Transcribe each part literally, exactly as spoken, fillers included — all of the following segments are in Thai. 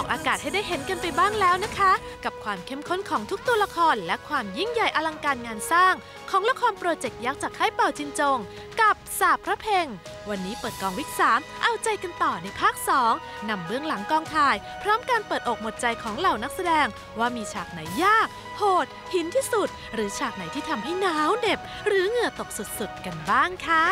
อากาศให้ได้เห็นกันไปบ้างแล้วนะคะกับความเข้มข้นของทุกตัวละครและความยิ่งใหญ่อลังการงานสร้างของละครโปรเจกต์ยักษ์จากค่ายเป่าจินจงกับสาบพระเพลงวันนี้เปิดกองวิกสามเอาใจกันต่อในภาคสองนำเบื้องหลังกองถ่ายพร้อมการเปิดอกหมดใจของเหล่านักแสดงว่ามีฉากไหนยากโหดหินที่สุดหรือฉากไหนที่ทำให้หนาวเหน็บหรือเหงื่อตกสุดๆกันบ้างค่ะ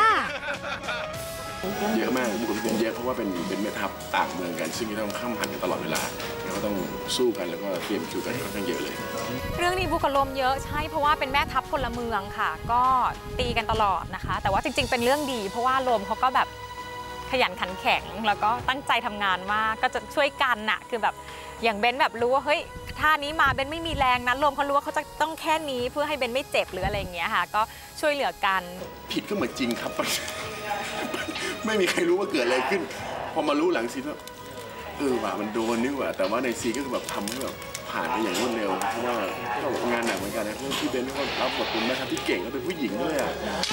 เยอะมากบุคคลเป็นเยอะเพราะว่าเป็นเป็นแม่ทัพต่างเมืองกันซึ่งต้องข้ามหันกันตลอดเวลาแล้วก็ต้องสู้กันแล้วก็เตรียมคิวกันค่อนข้างเยอะเลยเรื่องนี้บุคลมเยอะใช่เพราะว่าเป็นแม่ทัพพลเมืองค่ะก็ตีกันตลอดนะคะแต่ว่าจริงๆเป็นเรื่องดีเพราะว่าลมเขาก็แบบขยันขันแข็งแล้วก็ตั้งใจทำงานมากก็จะช่วยกันน่ะคือแบบอย่างเบนแบบรู้ว่าเฮ้ยท่านี้มาเบนไม่มีแรงนะลมเขารู้ว่าเขาจะต้องแค่นี้เพื่อให้เบนไม่เจ็บหรืออะไรอย่างเงี้ยค่ะก็ช่วยเหลือกันผิดก็เหมือนจริงครับ ไม่มีใครรู้ว่าเกิดอะไรขึ้นพอมารู้หลังซีนว่าเออว่ามันโดนนี่ว่าแต่ว่าในซีก็คือแบบทำให้แบบผ่านไปอย่างรวดเร็วเพราะว่างานหนักเหมือนกันนะเรื่องที่เบนก็รับบทเป็นแม่ทัพที่เก่งก็เป็นผู้หญิงด้วยอ่ะ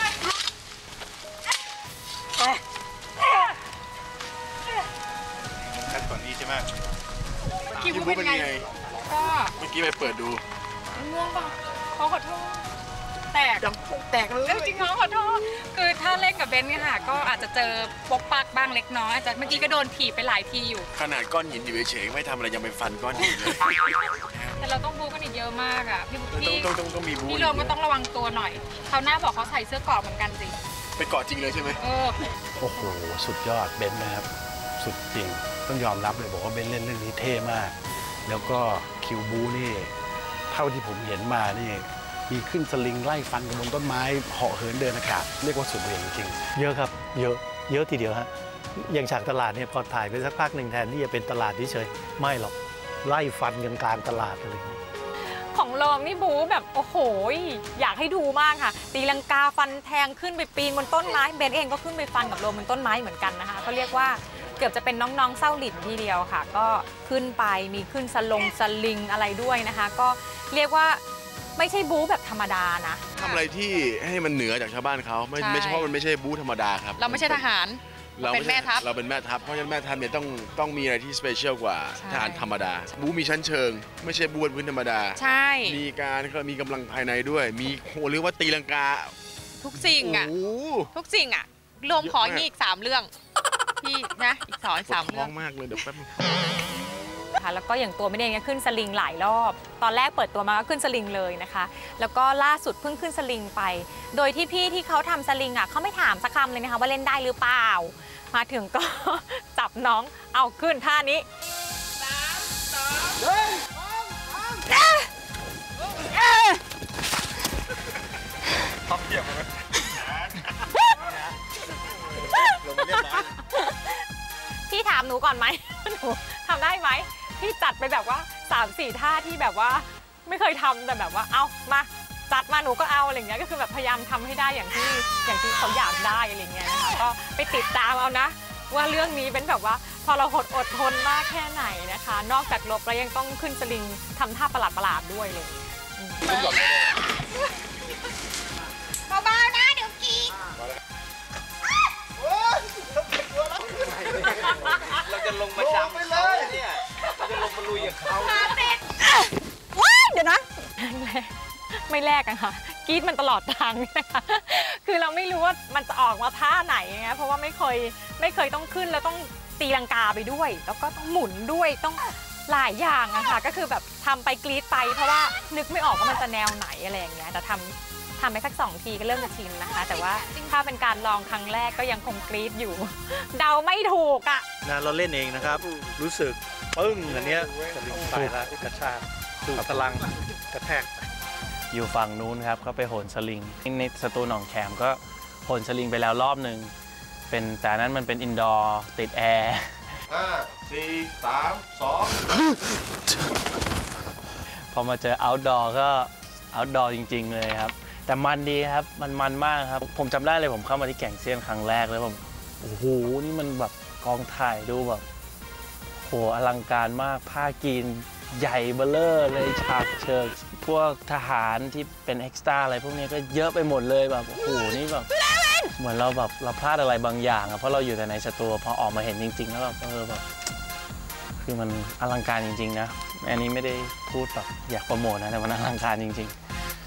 ขั้นตอนนี้ใช่ไหมคิวเป็นไงก็เมื่อกี้ไปเปิดดูง่วงป่ะเขาขอโทษแตกแตกเลยจริงๆเขาขอโทษคือถ้าเล่นกับเบนเนี่ยค่ะก็อาจจะเจอปกปักบ้างเล็กน้อยแต่เมื่อกี้ก็โดนถีบไปหลายทีอยู่ขนาดก้อนหินอยู่เฉยๆไม่ทำอะไรยังไปฟันก้อนหินเลยแต่เราต้องบู๊กันอีกเยอะมากอ่ะพี่บุ๊คพี่ต้องต้องต้องมีบู๊พี่โรมก็ต้องระวังตัวหน่อยเขาหน้าบอกเขาใส่เสื้อเกราะเหมือนกันสิไปเกาะจริงเลยใช่ไหมเออโอ้โหสุดยอดเบนนะครับสุดจริงต้องยอมรับเลยบอกว่าเบนเล่นเรื่องนี้เท่มากแล้วก็คิวบูนี่เท่าที่ผมเห็นมานี่มีขึ้นสลิงไล่ฟันกันบนต้นไม้เหาะเหินเดินอากาศเรียกว่าสุดเหวี่ยงจริงเยอะครับเยอะเยอะทีเดียวฮะอย่างฉากตลาดเนี่ยพอถ่ายไปสักพักหนึ่งแทนที่จะเป็นตลาดเฉยๆไม่หรอกไล่ฟันกันกลางตลาดอะไรอย่างนี้ของโรมนี่บู๊แบบโอ้โหอยากให้ดูมากค่ะตีลังกาฟันแทงขึ้นไปปีนบนต้นไม้เบนเองก็ขึ้นไปฟันกับโรมบนต้นไม้เหมือนกันนะคะก็เรียกว่าเกือบจะเป็นน้องๆเศร้าหลินทีเดียวค่ะก็ขึ้นไปมีขึ้นสลงสลิงอะไรด้วยนะคะก็เรียกว่าไม่ใช่บู๊แบบธรรมดานะทำอะไรที่ให้มันเหนือจากชาวบ้านเขาไม่ไม่ใช่เพราะมันไม่ใช่บู๊ธรรมดาครับเราไม่ใช่ทหารเราเป็นแม่ทัพเราเป็นแม่ทัพเพราะฉะนั้นแม่ทัพเนี่ยต้องต้องมีอะไรที่สเปเชียลกว่าทหารธรรมดาบู๊มีชั้นเชิงไม่ใช่บู๊บนพื้นธรรมดาใช่มีการมีกำลังภายในด้วยมีโหเรียกว่าตีลังกาทุกสิ่งอ่ะทุกสิ่งอ่ะรวมขออีกสามเรื่องพี่นะอีกสองสามเรื่องมากเลยเดี๋ยวแป๊บแล้วก็อย่างตัวไม่ได้เนี่ยขึ้นสลิงหลายรอบตอนแรกเปิดตัวมาก็ขึ้นสลิงเลยนะคะแล้วก็ล่าสุดเพิ่งขึ้นสลิงไปโดยที่พี่ที่เขาทำสลิงอ่ะเขาไม่ถามสักคำเลยนะคะว่าเล่นได้หรือเปล่ามาถึงก็ จับน้องเอาขึ้นท่านี้สามสองหนึ่งท็อปเทียบเลยพี่ถามหนูก่อนไหมหนูทำได้ไหมพี่จัดไปแบบว่า สามสี่ ท่าที่แบบว่าไม่เคยทำแต่แบบว่าเอามาจัดมาหนูก็เอาอะไรเงี้ยก็คือแบบพยายามทำให้ได้อย่างที่อย่างที่เขาอยากได้อะไรเงี้ยนะคะก็ไปติดตามเอานะว่าเรื่องนี้เป็นแบบว่าพอเราอดอดทนมากแค่ไหนนะคะนอกจากลบแล้วยังต้องขึ้นสลิงทำท่าประหลาดประหลาดด้วยเลยเบาๆนะเดี๋ยวกีเราจะลงมาดำไปเลยเนี่ยเราจะลงมาลุยกับเขาว้ายเดี๋ยวนะไม่แลกกันค่ะกรี๊ดมันตลอดทางนะคะคือเราไม่รู้ว่ามันจะออกมาท่าไหนไงเพราะว่าไม่เคยไม่เคยต้องขึ้นแล้วต้องตีลังกาไปด้วยแล้วก็ต้องหมุนด้วยต้องหลายอย่างอะค่ะก็คือแบบทำไปกรี๊ดไปเพราะว่านึกไม่ออกว่ามันจะแนวไหนอะไรอย่างเงี้ยแต่ทำทำไปสักสองทีก็เริ่มจะชินนะคะแต่ว่าถ้าเป็นการลองครั้งแรกก็ยังคงกรี๊ดอยู่เดาไม่ถูกอะนะเราเล่นเองนะครับรู้สึกปึ้งอันเนี้ยสลิงไปแล้วกระชากถูกพลังกระแทกอยู่ฝั่งนู้นครับก็ไปโหนสลิงในสตูหนองแขมก็โหนสลิงไปแล้วรอบหนึ่งเป็นแต่นั้นมันเป็นอินดอร์ติดแอร์ห้าสี่สามสองพอมาเจอเอาท์ดอร์ก็เอาท์ดอร์จริงๆเลยครับแต่มันดีครับมันมันมากครับผมจำได้เลยผมเข้ามาที่แก่งเซียนครั้งแรกแล้วผมโอ้โหนี่มันแบบกองถ่ายดูแบบโหอลังการมากผ้ากีนใหญ่เบ้อเร่อเลยฉากเชิงพวกทหารที่เป็นเอ็กซ์ตร้าอะไรพวกนี้ก็เยอะไปหมดเลยแบบโอ้โหนี่แบบเหมือนเราแบบเราพลาดอะไรบางอย่างอะเพราะเราอยู่แต่ในสตูพอออกมาเห็นจริงๆแล้วแบบเออแบบคือมันอลังการจริงๆนะอันนี้ไม่ได้พูดแบบอยากโปรโมทนะแต่มันอลังการจริงๆ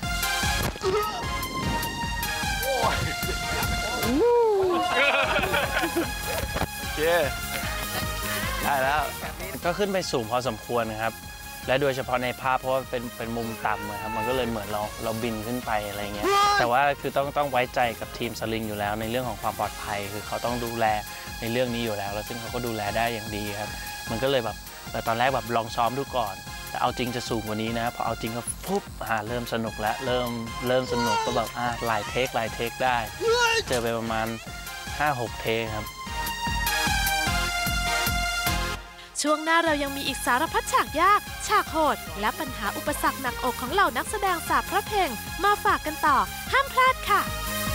โอเคได้แล้วก็ขึ้นไปสูงพอสมควรนะครับและโดยเฉพาะในภาพเพราะว่าเป็นเป็นมุมต่ำนะครับมันก็เลยเหมือนเราเราบินขึ้นไปอะไรเงี้ยแต่ว่าคือต้องต้องไว้ใจกับทีมสลิงอยู่แล้วในเรื่องของความปลอดภัยคือเขาต้องดูแลในเรื่องนี้อยู่แล้วแล้วซึ่งเขาก็ดูแลได้อย่างดีครับมันก็เลยแบบแต่ตอนแรกแบบลองซ้อมดูก่อนแต่เอาจริงจะสูงกว่านี้นะพอเอาจริงก็ปุ๊บอ่าเริ่มสนุกแล้วเริ่มเริ่มสนุกก็แบบอ่าหลายเทคหลายเทคได้เจอไปประมาณ ห้าหก เทคครับช่วงหน้าเรายังมีอีกสารพัดฉากยากฉากโหดและปัญหาอุปสรรคหนักอกของเหล่านักแสดงสาบพระเพลงมาฝากกันต่อห้ามพลาดค่ะ